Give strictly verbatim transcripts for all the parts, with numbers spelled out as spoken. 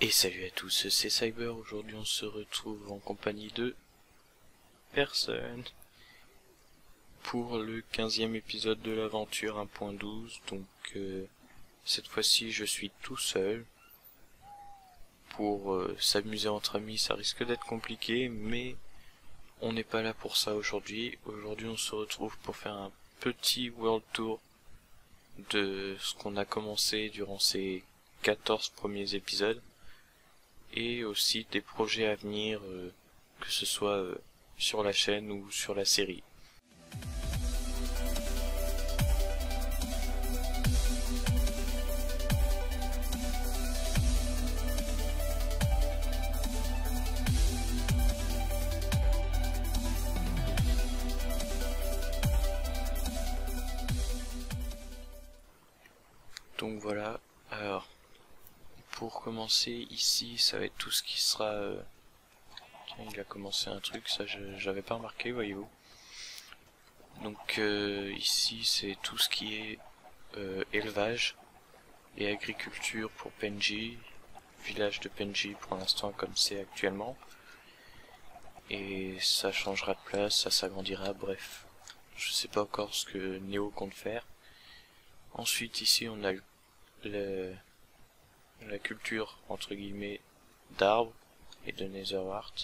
Et salut à tous, c'est Cyber. Aujourd'hui on se retrouve en compagnie de personne pour le quinzième épisode de l'aventure un point douze. Donc euh, cette fois-ci je suis tout seul. Pour euh, s'amuser entre amis ça risque d'être compliqué, mais on n'est pas là pour ça aujourd'hui. Aujourd'hui on se retrouve pour faire un petit world tour de ce qu'on a commencé durant ces quatorze premiers épisodes. Et aussi des projets à venir, euh, que ce soit euh, sur la chaîne ou sur la série. Donc voilà, alors pour commencer ici ça va être tout ce qui sera... Euh... Tiens, il a commencé un truc, ça j'avais pas remarqué, voyez-vous. Donc euh, ici c'est tout ce qui est euh, élevage et agriculture pour Penji, village de Penji pour l'instant comme c'est actuellement. Et ça changera de place, ça s'agrandira, bref. Je sais pas encore ce que Néo compte faire. Ensuite ici on a le, la culture entre guillemets d'arbres et de netherwart.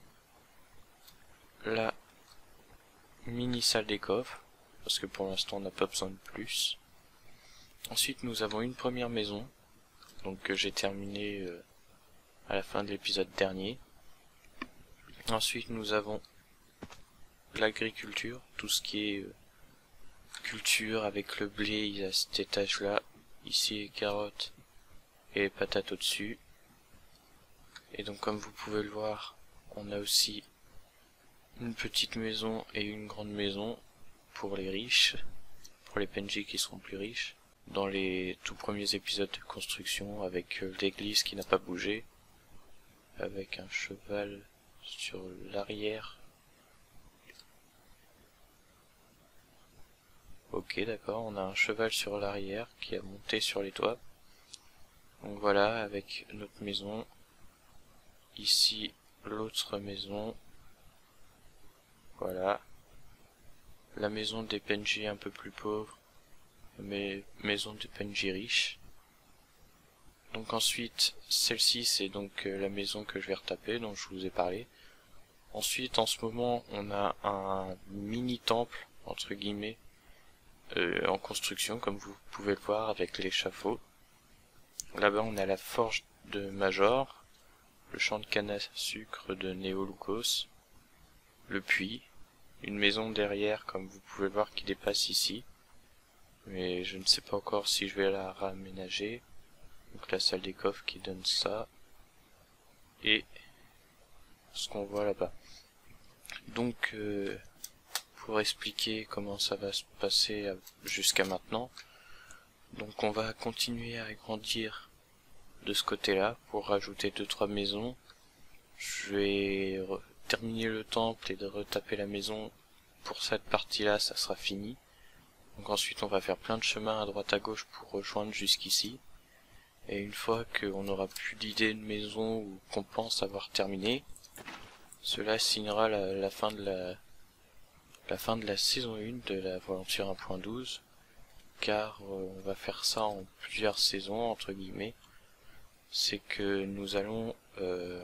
La mini salle des coffres, parce que pour l'instant on n'a pas besoin de plus. Ensuite nous avons une première maison, donc que j'ai terminé euh, à la fin de l'épisode dernier. Ensuite nous avons l'agriculture, tout ce qui est euh, culture avec le blé, il y a cet étage là, ici les carottes et les patates au dessus. Et donc comme vous pouvez le voir, on a aussi une petite maison et une grande maison pour les riches, pour les P N J qui seront plus riches. Dans les tout premiers épisodes de construction, avec euh, l'église qui n'a pas bougé, avec un cheval sur l'arrière. Ok, d'accord, on a un cheval sur l'arrière qui a monté sur les toits. Donc voilà, avec notre maison. Ici, l'autre maison. Voilà. La maison des P N J un peu plus pauvres, mais maison des P N J riches. Donc ensuite, celle-ci c'est donc euh, la maison que je vais retaper, dont je vous ai parlé. Ensuite, en ce moment, on a un mini temple, entre guillemets, euh, en construction, comme vous pouvez le voir, avec l'échafaud. Là-bas, on a la forge de Major, le champ de canne à sucre de Néo-Lucos, le puits, une maison derrière, comme vous pouvez le voir, qui dépasse ici. Mais je ne sais pas encore si je vais la raménager. Donc la salle des coffres qui donne ça. Et ce qu'on voit là-bas. Donc, euh, pour expliquer comment ça va se passer jusqu'à maintenant. Donc on va continuer à agrandir de ce côté-là pour rajouter deux trois maisons. Je vais terminer le temple et de retaper la maison. Pour cette partie-là, ça sera fini. Donc ensuite, on va faire plein de chemins à droite à gauche pour rejoindre jusqu'ici. Et une fois qu'on aura plus d'idées de maison ou qu'on pense avoir terminé, cela signera la, la fin de la, la fin de la saison un de l'aventure un point douze. Car euh, on va faire ça en plusieurs saisons, entre guillemets. C'est que nous allons euh,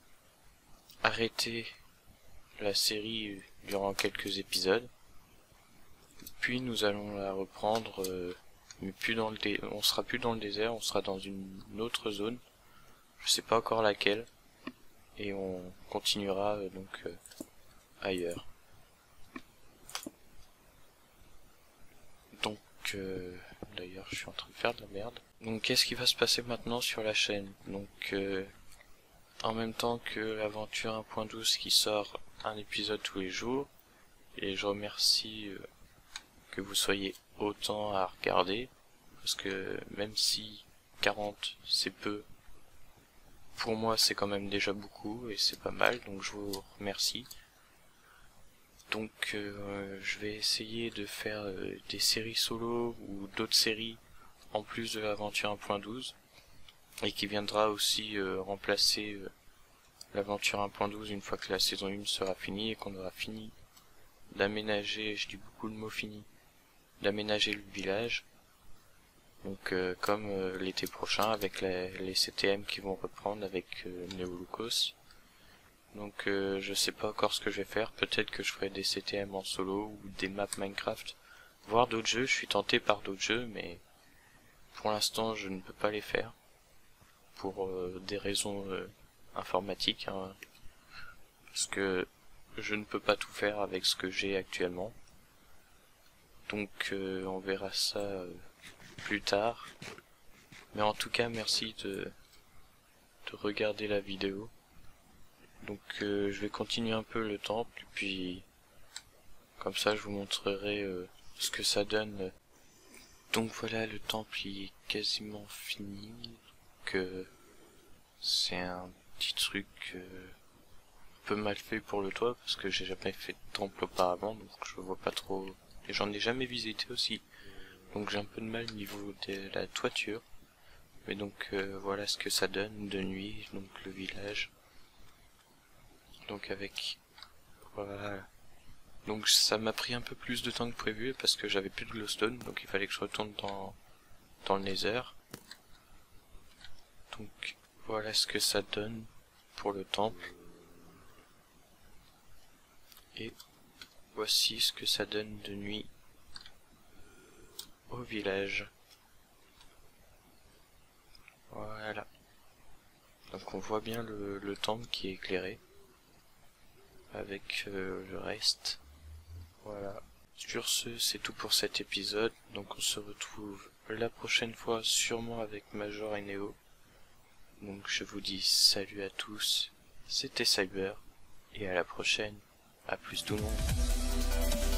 arrêter la série durant quelques épisodes, puis nous allons la reprendre, euh, mais plus dans le dé on sera plus dans le désert, on sera dans une autre zone, je sais pas encore laquelle, et on continuera euh, donc euh, ailleurs. Donc euh, d'ailleurs je suis en train de faire de la merde. Donc qu'est-ce qui va se passer maintenant sur la chaîne? Donc euh, en même temps que l'aventure un point douze qui sort un épisode tous les jours, et je remercie euh, que vous soyez autant à regarder, parce que même si quarante c'est peu, pour moi c'est quand même déjà beaucoup et c'est pas mal, donc je vous remercie. Donc euh, je vais essayer de faire euh, des séries solo ou d'autres séries en plus de l'aventure un point douze. et qui viendra aussi euh, remplacer euh, l'aventure un point douze une fois que la saison un sera finie et qu'on aura fini d'aménager, je dis beaucoup le mot fini, d'aménager le village. Donc euh, comme euh, l'été prochain avec les, les C T M qui vont reprendre avec euh, Neolukos. Donc euh, je sais pas encore ce que je vais faire, peut-être que je ferai des C T M en solo ou des maps Minecraft, voire d'autres jeux. Je suis tenté par d'autres jeux, mais pour l'instant je ne peux pas les faire pour euh, des raisons euh, informatiques, hein, parce que je ne peux pas tout faire avec ce que j'ai actuellement. Donc euh, on verra ça euh, plus tard. Mais en tout cas merci de, de regarder la vidéo. Donc euh, je vais continuer un peu le temple, puis comme ça je vous montrerai euh, ce que ça donne. Donc voilà, le temple il est quasiment fini. Donc euh, c'est un petit truc euh, un peu mal fait pour le toit, parce que j'ai jamais fait de temple auparavant, donc je vois pas trop, et j'en ai jamais visité aussi, donc j'ai un peu de mal au niveau de la toiture. Mais donc euh, voilà ce que ça donne de nuit, donc le village. Donc avec voilà, donc ça m'a pris un peu plus de temps que prévu parce que j'avais plus de glowstone, donc il fallait que je retourne dans dans le nether. Donc voilà ce que ça donne pour le temple, et voici ce que ça donne de nuit au village. Voilà, donc on voit bien le, le temple qui est éclairé avec euh, le reste. Voilà. Sur ce, c'est tout pour cet épisode. Donc on se retrouve la prochaine fois, sûrement avec Major et Neo. Donc je vous dis salut à tous. C'était Cyber. Et à la prochaine. À plus tout le monde.